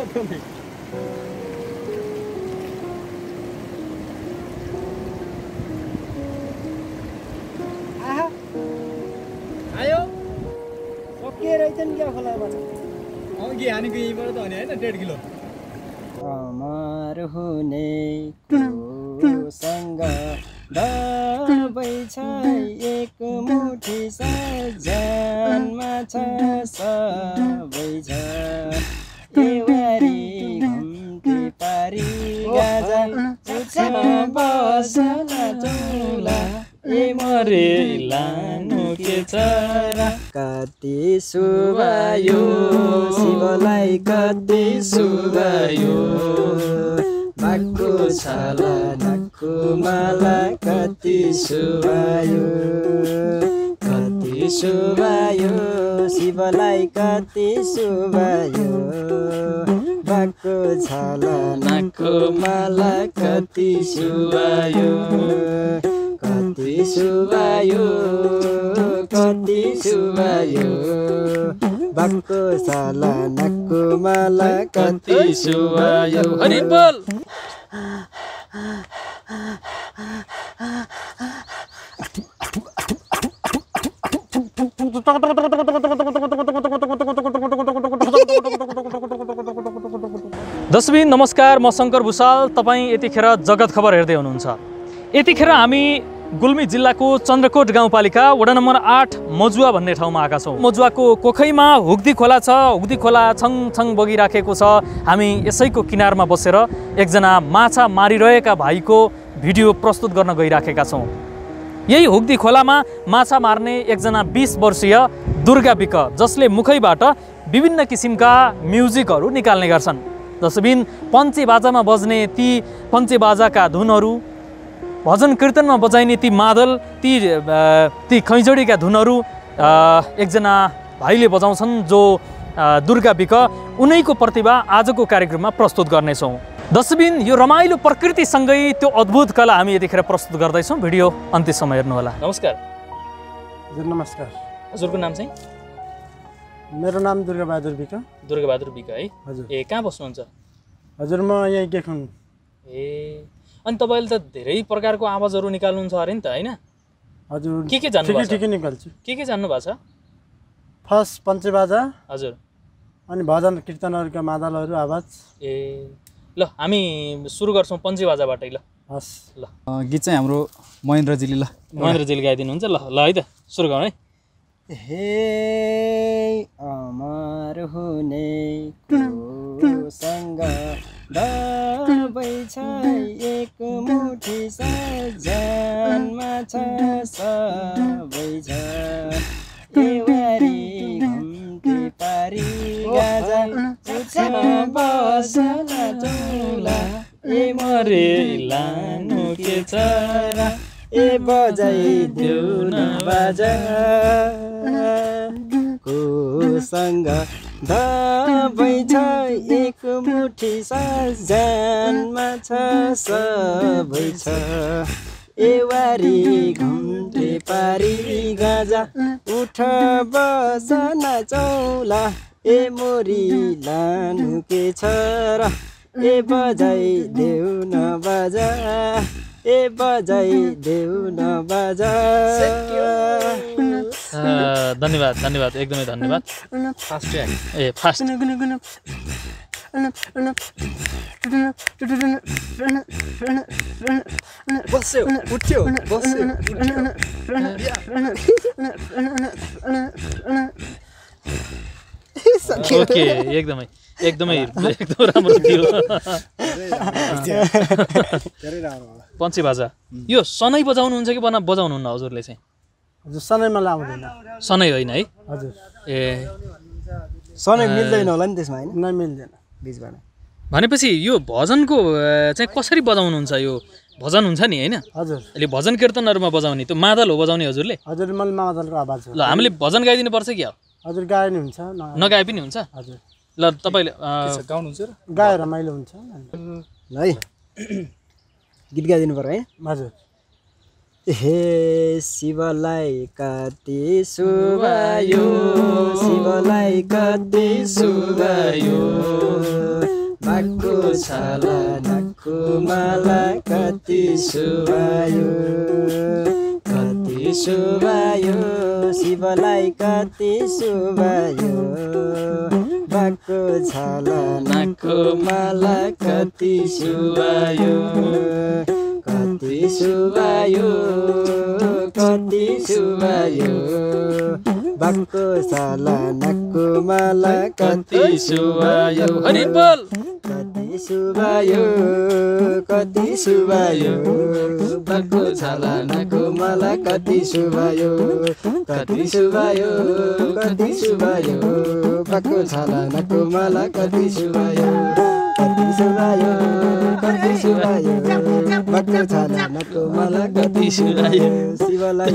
आयो सके रहेछन् क्या खोलामा अघि हानेको यहीँबाट त भने होइन 1.5 किलो अमर हुने कोसँग दबै छ एक मुठी सजनमा छ सबै छ एवारी घुम्ती पारी गाजा बसला चौला ए मरे लानु के चरा कति सुबायो शिवलाई कति सुबायो बाक्को छाला नाकको माला कति सुबायो शिवलाई कति सुबायो बाक्को छाला नाकको माला कति सुबायो कति सुबायो बाक्को छाला नाकको माला कति सुबायो हरि बोल दर्शकबिन नमस्कार, म शङ्कर भुसाल। तपाईँ यतिखेर जगत खबर हेर्दै हुनुहुन्छ। यतिखेर हामी गुल्मी जिल्लाको चन्द्रकोट गाउँपालिका वडा नम्बर 8 मजुवा भन्ने ठाउँमा आएका छौँ। मजुवाको कोखैमा हुग्दी खोला छ। हुग्दी खोला छङछङ बगिराखेको छ। हामी यसैको किनारमा बसेर एकजना माछा मारिरहेका भाइको भिडियो प्रस्तुत गर्न गइराखेका छौँ। यही हुग्दी खोलामा माछा मार्ने एकजना 20 वर्षीय दुर्गा विक, जसले मुखैबाट विभिन्न किसिमका म्युजिकहरू निकाल्ने गर्छन्। दर्शकबिन पञ्चे बाजामा बज्ने ती पञ्चे बाजाका धुनहरू, भजन कीर्तनमा बजाइने ती मादल, ती खैँजडीका धुनहरू एकजना भाइले बजाउँछन् जो दुर्गा विक। उनैको प्रतिभा आजको कार्यक्रममा प्रस्तुत गर्नेछौँ। दर्शकबिन यो रमाइलो प्रकृतिसँगै त्यो अद्भुत कला हामी यतिखेर प्रस्तुत गर्दैछौँ। भिडियो अन्त्यसम्म हेर्नुहोला। नमस्कार। हजुर नमस्कार। हजुरको नाम चाहिँ? मेरो नाम दुर्गाबहादुर विक। दुर्गाबहादुर विक है? हजुर। ए, कहाँ बस्नुहुन्छ? हजुर म यही गेखुङ। ए, अनि तपाईँले त धेरै प्रकारको आवाजहरू निकाल्नुहुन्छ अरे नि त, होइन? हजुर। के जान्नुभएको छ? ठिकै निकाल्छु। के जान्नुभएको छ? फर्स्ट पञ्चेबाजा। हजुर। अनि भजन कीर्तनहरूका मादलहरू आवाज। ए, ल हामी सुरु गर्छौँ पञ्चेबाजाबाटै। ल हस्। ल गीत चाहिँ हाम्रो महेन्द्रजीले महेन्द्रजीले गाइदिनुहुन्छ। ल है त, सुरु गरौँ है। हे अमर हुने कोसँग दबै छ एक मुठी सजनमा छ सबै छ एवारी घुम्ती पारी गाजा बसला चौला ए मरे लानु के चरा ए बजाइदेऊ न बाजा कोसँग दबै छ एक मुठी सजनमा छ सबै छ एवारी घुम्ते पारी गाजा उठ बसन चौला ए मोरी लानु के छ र ए बजाइदेऊ न बाजा ए बजाइदेऊ न बाजा। धन्यवाद धन्यवाद, एकदमै धन्यवाद। Fast a fast. बस्यो उठ्यो बस्यो ओके, एकदमै एकदम राम्रो थियो। पञ्चेबाजा यो सनै बजाउनुहुन्छ कि बजाउनुहुन्न हजुरले चाहिँ? हजुर सनैमा लाउँदैन। सनै होइन है? हजुर। ए, सनै मिल्दैन होला नि त्यसमा, होइन? नै मिल्दैन बिचबाट। भनेपछि यो भजनको चाहिँ कसरी बजाउनुहुन्छ? यो भजन हुन्छ नि, होइन? हजुर। अहिले भजन कीर्तनहरूमा बजाउने त्यो मादल हो बजाउने हजुरले? हजुर, मैले मादलको आवाज हो। ल हामीले भजन गाइदिनु पर्छ कि? हजुर गाए नि हुन्छ, नगाए पनि हुन्छ। हजुर। ल तपाईँले गाउनुहुन्छ र गाएर रमाइलो हुन्छ है। गीत गाइदिनु पर्यो है? हजुर। हे शिवलाई कति सुबायो शिवलाई कति सुबायो बाघको छाला नाकको माला कति सुहायो शिवलाई कति सुहायो बाघको छाला नाकको माला कति सुहायो बाघको छाला नाकको माला कति सुहायो हरि बोल कति सुहायो बाघको छाला नाकको माला कति सुहायो बाघको छाला नाकको माला कति सुहायो बाघको छाला नाकको माला कति सुहायो शिवलाई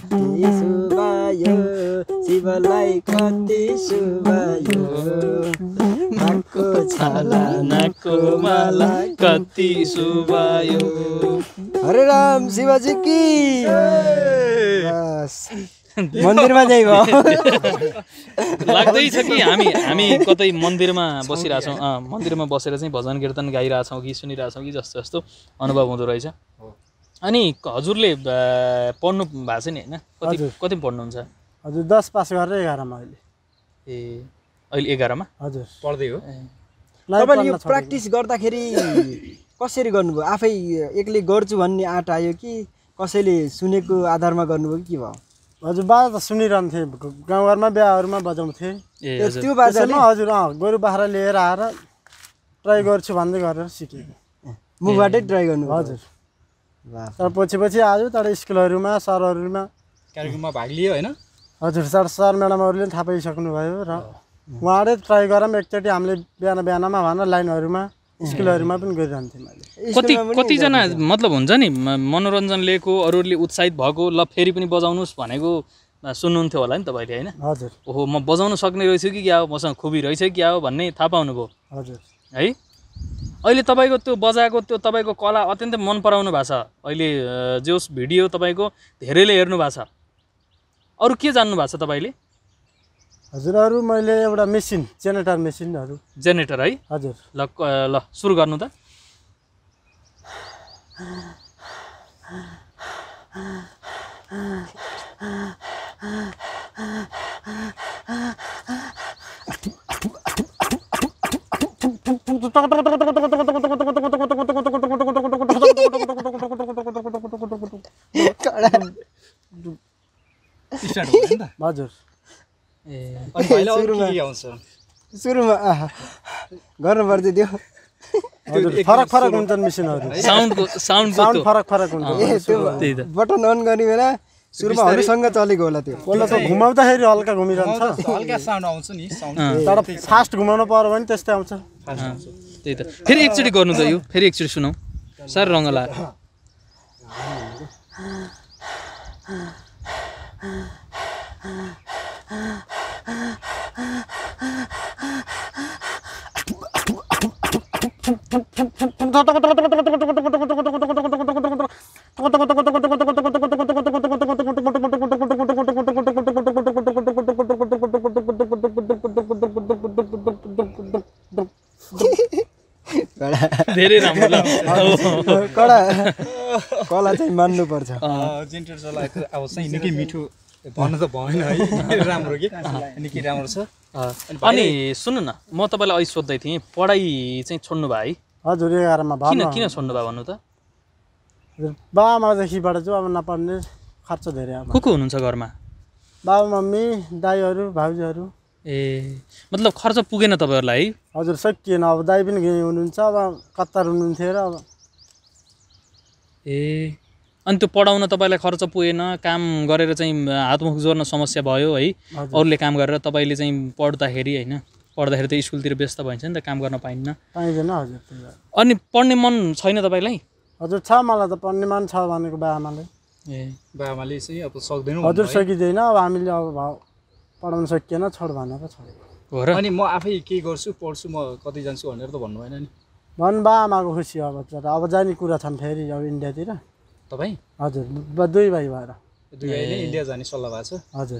कति सुहायो बाघको छाला नाकको माला कति सुहायो हरे राम शिवजी की मन्दिरमा जाइ भयो लाग्दैछ कि हामी कतै मन्दिरमा बसिरहेछौँ मन्दिरमा बसेर चाहिँ भजन कीर्तन गाइरहेछौँ कि सुनिरहेछौँ कि जस्तो जस्तो अनुभव हुँदो रहेछ अनि हजुरले पढ्नु भएको छ नि होइन कति पढ्नुहुन्छ हजुर 10 पास गरेर 11 मा अहिले ए अहिले 11 मा हजुर पढ्दै हो तपाईले यो प्र्याक्टिस गर्दाखेरि कसरी गर्नुभयो आफै एक्लै गर्छु भन्ने आँट आयो कि कसैले सुनेको आधारमा गर्नुभयो कि के भयो हजुर बाजा त सुनिरहन्थे गाउँघरमा बिहाहरूमा बजाउँथे त्यो बाजाले हजुर गोरु बाख्रा लिएर आएर ट्राई गर्छु भन्दै गरेर सिकेँ मुखबाटै ट्राई गर्नु हजुर तर पछि आयो तर स्कुलहरूमा सरहरूमा कार्यक्रममा भाग लियो होइन हजुर सर म्याडमहरूले थाहा पाइसक्नु भयो र उहाँले ट्राई गरौँ एकचोटि हामीले बिहानमा भनेर लाइनहरूमा स्कुलहरूमा पनि गरिरहन्थेँ मैले कतिजना मतलब हुन्छ नि मनोरञ्जन लिएको अरूहरूले उत्साहित भएको ल फेरि पनि बजाउनुहोस् भनेको सुन्नुहुन्थ्यो होला नि तपाईँले होइन हजुर ओहो म बजाउन सक्ने रहेछु कि क्या हो मसँग खुबी रहेछ कि क्या हो भन्ने थाहा पाउनुभयो हजुर है अहिले तपाईँको त्यो बजाएको त्यो तपाईँको कला अत्यन्तै मन पराउनु भएको छ अहिले जोस भिडियो तपाईँको धेरैले हेर्नु भएको छ अरू के जान्नु भएको छ तपाईँले हजुर अरू मैले एउटा मेसिन जेनेरेटर है हजुर ल सुरु गर्नु त हजुर सुरुमा गर्नुपर्छ त्यो हजुर फरक हुन्छन् मेसिनहरू साउन्ड फरक हुन्छ त्यो बटन अन गर्ने बेला सुरुमा हरुसँग चलेको होला त्यो पहिला त घुमाउँदाखेरि हल्का घुमिरहन्छ हल्का साउन्ड आउँछ नि तर फास्ट घुमाउनु पर्यो भने त्यस्तै आउँछ त्यही त फेरि एकचोटि गर्नु त यो फेरि एकचोटि सुनौ साह्रो रङ लाएर धेरै राम्रो कडा कला चाहिँ मान्नु पर्छ जेन्टर चलाएको अब चाहिँ निकै मिठो भन्नु त भएन है राम्रो के निकै राम्रो छ अनि सुन्नु न म तपाईँलाई अहिले सोध्दै थिएँ पढाइ चाहिँ छोड्नु भयो है हजुर 11 मा किन छोड्नु भयो भन्नु त बाबामादेखिबाट चाहिँ अब नपढ्ने खर्च धेरै अब को हुनुहुन्छ घरमा बाबा मम्मी दाइहरू भाउजूहरू ए मतलब खर्च पुगेन तपाईँहरूलाई है हजुर सकिएन अब दाइ पनि हुनुहुन्छ अब कतार हुनुहुन्थ्यो र अब ए अनि त्यो पढाउन तपाईँलाई खर्च पुगेन काम गरेर चाहिँ हातमुख जोड्न समस्या भयो है अरूले काम गरेर तपाईँले चाहिँ पढ्दाखेरि होइन पढ्दाखेरि त स्कुलतिर व्यस्त भइन्छ नि त काम गर्न पाइन्न हजुर अनि पढ्ने मन छैन तपाईँलाई हजुर छ मलाई त पढ्ने मन छ भनेको बाबामाले ए बाबाले चाहिँ अब सक्दैन हजुर सकिँदैन अब हामीले अब पढाउन सकिएन छोड भनेर छोडेको हो र अनि म आफै के गर्छु पढ्छु म कतै जान्छु भनेर त भन्नु भएन नि बाबामाको खुसी अब अब जाने कुरा छन् फेरि अब इन्डियातिर तपाईँ हजुर दुई भाइ भएर दुई भाइले इन्डिया जाने सल्लाह भएको छ हजुर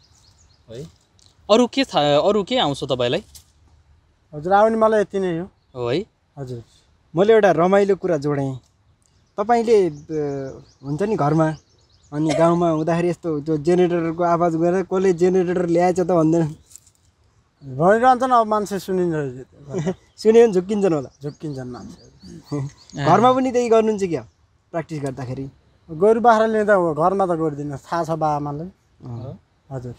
है अरू के आउँछ तपाईँलाई हजुर आउने मलाई यति नै हो हो है। हजुर मैले एउटा रमाइलो कुरा जोडेँ। तपाईँले हुन्छ नि घरमा अनि गाउँमा हुँदाखेरि यस्तो त्यो जेनेरेटरको आवाज गरेर कसले जेनेरेटर ल्याएछ त भन्दैन भइरहन्छन्। अब मान्छे सुनिन्छ सुन्यो भने झुक्किन्छन् होला। झुक्किन्छन् मान्छेहरू। घरमा पनि त्यही गर्नुहुन्छ क्या प्र्याक्टिस गर्दाखेरि? गोरु बाख्रा लिँदा घरमा त गर्दिनँ, थाहा छ बा आमालाई। हजुर।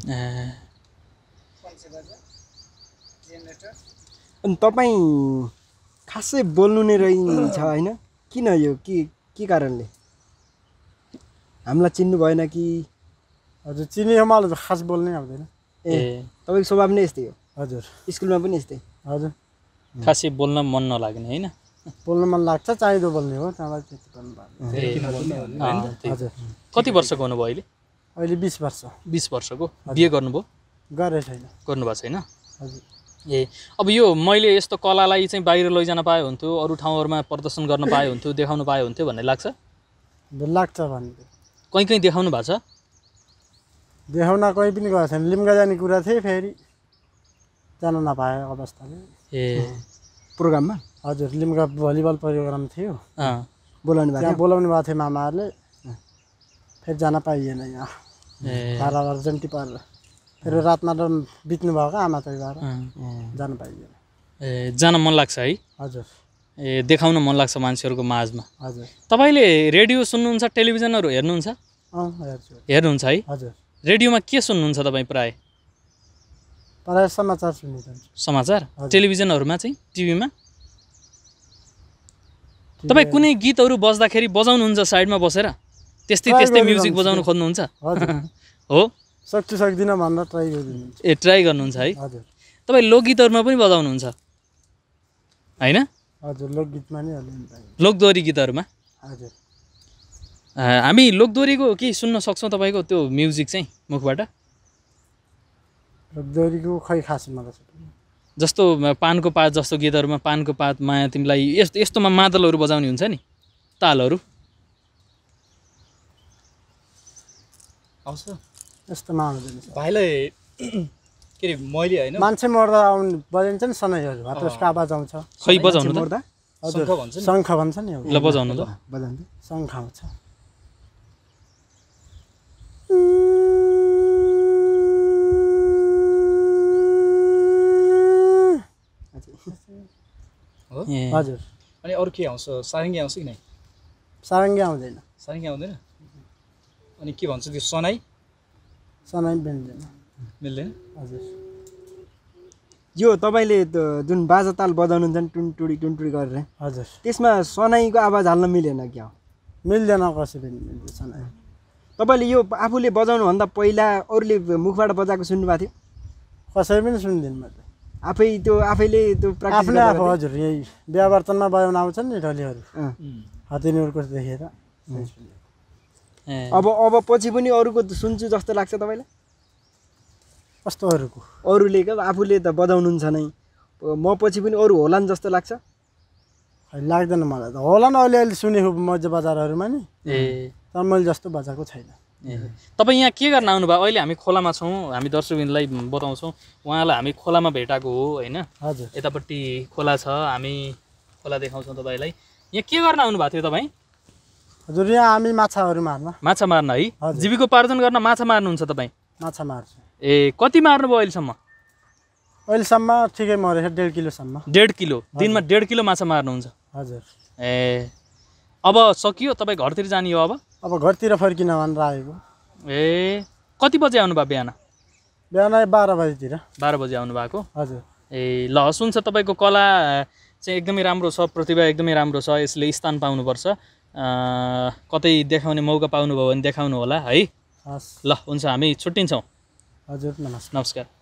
अनि तपाईँ खासै बोल्नु नै रहन्छ होइन? किन यो के कारणले? हामीलाई चिन्नु भएन कि? हजुर चिनियो, मलाई त खास बोल्नै आउँदैन। ए तपाईँको स्वभाव नै यस्तै हो? हजुर। स्कुलमा पनि यस्तै? हजुर। खासै बोल्न मन नलाग्ने होइन? बोल्न मन लाग्छ, चाहिँदो बोल्ने हो, त्यहाँबाट त्यति बोल्नु पर्दैन। हजुर। कति वर्षको हुनुभयो अहिले? अहिले 20 वर्ष। 20 वर्षको। बिहे गर्नुभयो? गरेँ छैन। गर्नुभएको छैन? हजुर। ए अब यो मैले यस्तो कलालाई चाहिँ बाहिर लैजान पाए हुन्थ्यो, अरू ठाउँहरूमा प्रदर्शन गर्न पाए हुन्थ्यो, देखाउन पाए हुन्थ्यो भन्ने लाग्छ? लाग्छ भन्ने। कहीँ देखाउनु भएको छ? देखाउन कहीँ पनि गएको छैन। लिम्गा जाने कुरा थिए, फेरि जान नपाए अवस्थाले। ए प्रोग्राममा? हजुर, लिम्गा भलिबल प्रोग्राम थियो, बोलाउनु भएको? त्यहाँ बोलाउनु भएको थियो मामाहरूले, फेरि जान पाइएन। यहाँ भाडा अर्जेन्टी परेर फेरि रातमा त बित्नु भएको आमा चाहिँ भएर जान पाइएन। ए जान मन लाग्छ है? हजुर। ए देखाउन मन लाग्छ मान्छेहरूको माझमा। हजुर। तपाईँले रेडियो सुन्नुहुन्छ, टेलिभिजनहरू हेर्नुहुन्छ? हेर्छु। हेर्नुहुन्छ है? हजुर। रेडियोमा के सुन्नुहुन्छ तपाईँ प्राय? प्रायः समाचार सुनिरहन्छु। समाचार? टेलिभिजनहरूमा चाहिँ, टिभीमा? तपाईँ कुनै गीतहरू बज्दाखेरि बजाउनुहुन्छ साइडमा बसेर? त्यस्तै म्युजिक बजाउनु खोज्नुहुन्छ? हो? सक्दिनँ भनेर ट्राई गरिदिनुहुन्छ। ए ट्राई गर्नुहुन्छ है? हजुर। तपाईँ लोकगीतहरूमा पनि बजाउनुहुन्छ होइन? हजुर, लोकगीतमा नि लोकदोहोरी गीतहरूमा? हजुर। हामी लोकदोहोरीको केही सुन्न सक्छौँ तपाईँको त्यो म्युजिक चाहिँ मुखबाट? लोकदोहोरीको खै खास मलाई जस्तो पानको पात जस्तो गीतहरूमा पानको पात माया तिमीलाई यस्तोमा मादलहरू बजाउने हुन्छ नि, तालहरू आउँछ यस्तोमा आउँदैन। भाइलाई के अरे मैले होइन मान्छे मर्दा आउनु बजाइन्छ नि सनैहरू, त्यसको आवाज आउँछ। खै बजाउनु त? हजुर, शङ्ख भन्छ नि। ल बजाउनु त। बजाउनु शङ्ख आउँछ। हजुर। अनि अरू के आउँछ? सारङ्गी आउँछ कि नै? सारङ्गी आउँदैन। सारङ्गी आउँदैन? अनि के भन्छ त्यो सनाई? सनाई मिल्दैन। मिल्दैन? हजुर। यो तपाईँले जुन बाजा ताल बजाउनुहुन्छ नि टुनटुडी गरेर, हजुर, त्यसमा सनाईको आवाज हाल्न मिलेन क्या? मिल्दैन, कसै पनि मिल्दैन सनाई। तपाईँले यो आफूले बजाउनुभन्दा पहिला अरूले मुखबाट बजाएको सुन्नुभएको थियो? कसै पनि सुन्दिनँ मैले। आफैले त्यो प्र्याक्टिस आफ्नै आफू। हजुर, यही बिहावर्तनमा बजाउन आउँछन् नि टोलीहरू, हतिनीहरूको देखेर। अब पछि पनि अरूको सुन्छु जस्तो लाग्छ तपाईँलाई? कस्तोहरूको? अरूले क्या, आफूले त बजाउनुहुन्छ नै, म पछि पनि अरू होलान् जस्तो लाग्छ? लाग्दैन मलाई त। होला नि, अलिअलि सुनेको मजा बजारहरूमा नि, तर मैले जस्तो बजाएको छैन। तपाईँ यहाँ के गर्न आउनुभयो? अहिले हामी खोलामा छौँ, हामी दर्शकबिनलाई बताउँछौँ, उहाँलाई हामी खोलामा भेटाएको हो होइन? हजुर। यतापट्टि खोला छ, हामी खोला देखाउँछौँ तपाईँलाई। यहाँ के गर्न आउनुभएको थियो तपाईँ? हजुर, यहाँ हामी माछाहरू मार्न। माछा मार्न है? जीविकोपार्जन गर्न माछा मार्नुहुन्छ तपाईँ? माछा मार्छु। ए कति मार्नुभयो अहिलेसम्म? अहिलेसम्म ठिकै मरेछ, 1.5 किलोसम्म। 1.5 किलो? दिनमा 1.5 किलो माछा मार्नुहुन्छ? हजुर। ए अब सकियो, तपाईँ घरतिर जाने हो? अब घरतिर फर्किन भनेर आएको। ए कति बजे आउनुभयो बिहान? बिहान 12 बजीतिर। 12 बजी आउनुभएको? हजुर। ए ल सुन्छ, तपाईँको कला चाहिँ एकदमै राम्रो छ, प्रतिभा एकदमै राम्रो छ, यसले स्थान पाउनुपर्छ। कतै देखाउने मौका पाउनुभयो भने देखाउनु होला है। हस्। ल हुन्छ, हामी छुट्टिन्छौँ। हजुर, नमस्कार। नमस्कार।